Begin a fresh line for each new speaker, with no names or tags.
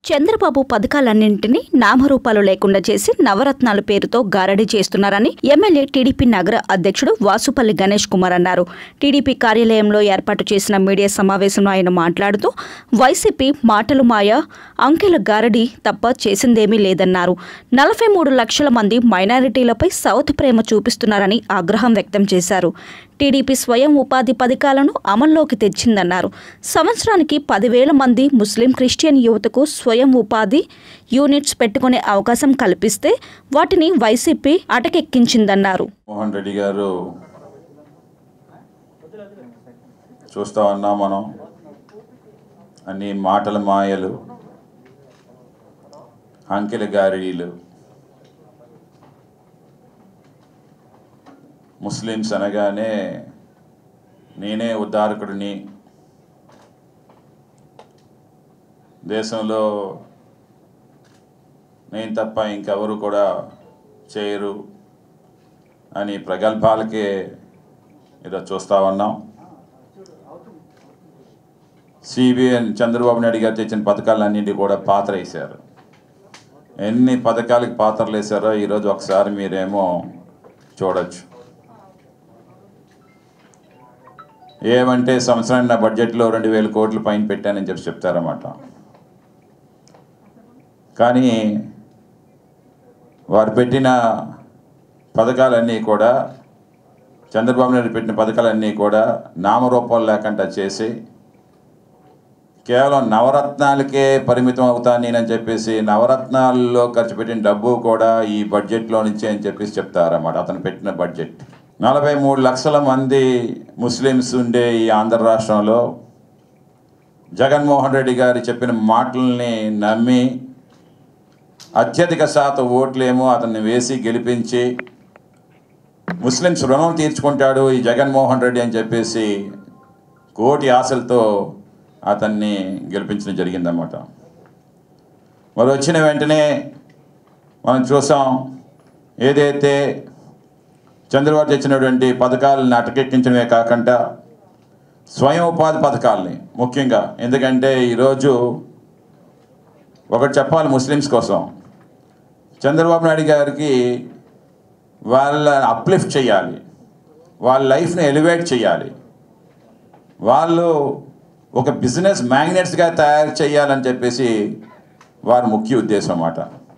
చంద్రబాబు పథకాలన్నింటినీ నామరూపాలు లేకుండా చేసి నవరత్నాల పేరుతో గారడీ చేస్తున్నారని ఎమ్మెల్యే టీడీపీ నగర అధ్యక్షుడు వాసుపల్లి గణేష్ కుమార్ అన్నారు. టీడీపీ కార్యాలయంలో ఏర్పాటు చేసిన మీడియా సమావేశంలో ఆయన మాట్లాడుతూ వైసీపీ మాటలు మాయ, అంకెల గారడీ తప్ప చేసిందేమీ లేదన్నారు. 43 లక్షల మంది మైనారిటీలపై సౌత్ ప్రేమ చూపిస్తున్నారని ఆగ్రహం వ్యక్తం చేశారు. టీడీపీ స్వయం ఉపాధి పథకాలను అమల్లోకి తెచ్చిందన్నారు. సంవత్సరానికి 10,000 మంది ముస్లిం క్రిస్టియన్ యువతకు స్వయం ఉపాధి యూనిట్స్ పెట్టుకునే అవకాశం కల్పిస్తే వాటిని వైసీపీ అటకెక్కించిందన్నారు.
మోహన్ రెడ్డి గారు చూస్తా ఉన్నాం మనం, అన్ని మాటల మాయలు, అంకెల గారిడీలు. ముస్లిమ్స్ అనగానే నేనే ఉద్ధారకుడిని, దేశంలో నేను తప్ప ఇంకెవరు కూడా చేయరు అని ప్రగల్భాలకే ఈరోజు చూస్తూ ఉన్నాం. సిబిఎన్ చంద్రబాబు నాయుడు గారు తెచ్చిన పథకాలన్నింటి కూడా పాత్ర వేశారు. ఎన్ని పథకాలకి పాత్రలు వేశారో ఈరోజు ఒకసారి మీరేమో చూడొచ్చు. ఏమంటే సంవత్సరానికి నా బడ్జెట్లో 2,000 కోట్లు పైన పెట్టానని చెప్పి చెప్తారన్నమాట. కానీ వారు పెట్టిన పథకాలన్నీ కూడా, చంద్రబాబు నాయుడు పెట్టిన పథకాలన్నీ కూడా నామరూపాలు లేకుండా చేసి కేవలం నవరత్నాలకే పరిమితం అవుతాను నేనని చెప్పేసి నవరత్నాల్లో ఖర్చు పెట్టిన డబ్బు కూడా ఈ బడ్జెట్లో నుంచే అని చెప్పేసి చెప్తారన్నమాట. అతను పెట్టిన బడ్జెట్ 43 లక్షల మంది ముస్లిమ్స్ ఉండే ఈ ఆంధ్ర రాష్ట్రంలో జగన్మోహన్ రెడ్డి గారు చెప్పిన మాటల్ని నమ్మి అత్యధిక శాతం ఓట్లేమో అతన్ని వేసి గెలిపించి ముస్లిమ్స్ రుణం తీర్చుకుంటాడు ఈ జగన్మోహన్ రెడ్డి అని చెప్పేసి కోటి ఆశలతో అతన్ని గెలిపించడం జరిగిందన్నమాట. మరి వచ్చిన వెంటనే మనం చూసాం, ఏదైతే చంద్రబాబు తెచ్చినటువంటి పథకాలను అటకెక్కించడమే కాకుండా స్వయం ఉపాధి పథకాలని ముఖ్యంగా, ఎందుకంటే ఈరోజు ఒకటి చెప్పాలి ముస్లిమ్స్ కోసం, చంద్రబాబు నాయుడు గారికి వాళ్ళ అప్లిఫ్ట్ చేయాలి, వాళ్ళ లైఫ్ని ఎలివేట్ చేయాలి, వాళ్ళు ఒక బిజినెస్ మ్యాగ్నెట్స్గా తయారు చేయాలని చెప్పేసి వారి ముఖ్య ఉద్దేశం అన్నమాట.